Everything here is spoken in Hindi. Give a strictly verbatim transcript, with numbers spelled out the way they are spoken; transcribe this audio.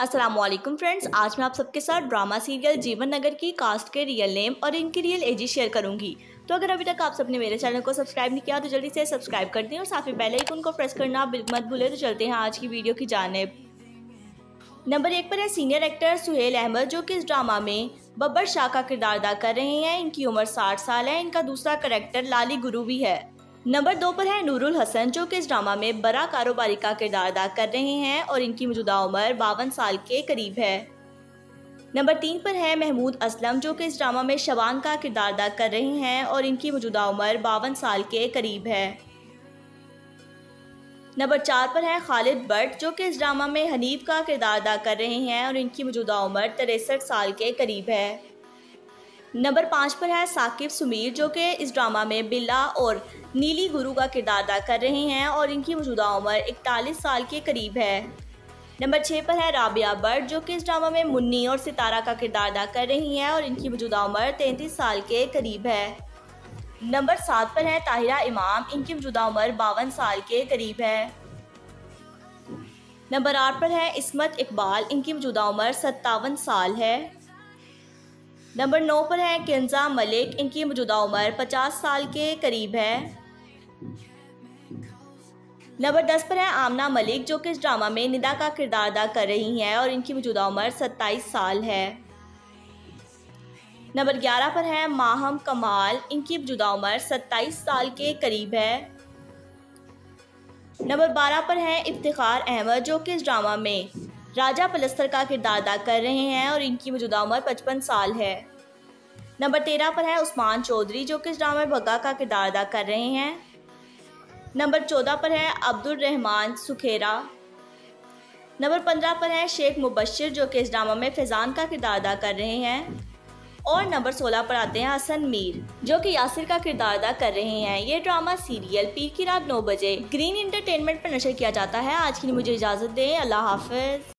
अस्सलामुअलैकुम फ्रेंड्स, आज मैं आप सबके साथ ड्रामा सीरियल जीवन नगर की कास्ट के रियल नेम और इनकी रियल एजेस शेयर करूंगी। तो अगर अभी तक आप सबने मेरे चैनल को सब्सक्राइब नहीं किया तो जल्दी से सब्सक्राइब कर दें और साथ ही बेल आइकन को प्रेस करना बिल्कुल मत भूलें। तो चलते हैं आज की वीडियो की जानिब। नंबर एक पर है सीनियर एक्टर सुहेल अहमद, जो कि इस ड्रामा में बब्बर शाह का किरदार अदा कर रहे हैं। इनकी उम्र साठ साल है। इनका दूसरा कैरेक्टर लाली गुरु भी है। नंबर दो पर है नूरुल हसन, जो कि इस ड्रामा में बड़ा कारोबारी का किरदार अदा कर रहे हैं और इनकी मौजूदा उम्र बावन साल के करीब है। नंबर तीन पर है महमूद असलम, जो कि इस ड्रामा में शबान का किरदार अदा कर रहे हैं और इनकी मौजूदा उम्र बावन साल के करीब है। नंबर चार पर है खालिद भट्ट, जो कि इस ड्रामा में हनीफ का किरदार अदा कर रहे हैं और इनकी मौजूदा उम्र तिरसठ साल के करीब है। नंबर पाँच पर है साकिब सुमीर, जो कि इस ड्रामा में बिल्ला और नीली गुरु का किरदार अदा कर रहे हैं और इनकी मौजूदा उम्र इकतालीस साल के करीब है। नंबर छः पर है राबिया भट्ट, जो कि इस ड्रामा में मुन्नी और सितारा का किरदार अदा कर रही हैं और इनकी मौजूदा उम्र तैंतीस साल के करीब है। नंबर सात पर है ताहिरा इमाम, इनकी मौजूदा उम्र बावन साल के करीब है। नंबर आठ पर है इस्मत इकबाल, इनकी मौजूदा उम्र सत्तावन साल है। नंबर नौ पर है केंजा मलिक, इनकी मौजूदा उम्र पचास साल के करीब है। नंबर दस पर है आमना मलिक, जो कि इस ड्रामा में निदा का किरदार अदा कर रही हैं और इनकी मौजूदा उम्र सत्ताईस साल है। नंबर ग्यारह पर है माहम कमाल, इनकी मौजूदा उम्र सत्ताईस साल के करीब है। नंबर बारह पर है इफ्तिखार अहमद, जो कि इस ड्रामा में राजा पलस्तर का किरदार अदा कर रहे हैं और इनकी मौजूदा उम्र पचपन साल है। नंबर तेरह पर है उस्मान चौधरी, जो कि इस ड्रामा में भग्गा का किरदार अदा कर रहे हैं। नंबर चौदह पर है अब्दुल रहमान सुखेरा। नंबर पंद्रह पर है शेख मुबशिर, जो कि इस ड्रामा में फैज़ान का किरदार अदा कर रहे हैं। और नंबर सोलह पर आते हैं हसन मीर, जो कि यासिर का किरदार अदा कर रहे हैं। ये ड्रामा सीरियल पीर की रात नौ बजे ग्रीन एंटरटेनमेंट पर नशर किया जाता है। आज के लिए मुझे इजाज़त दें। अल्लाह हाफ़िज़।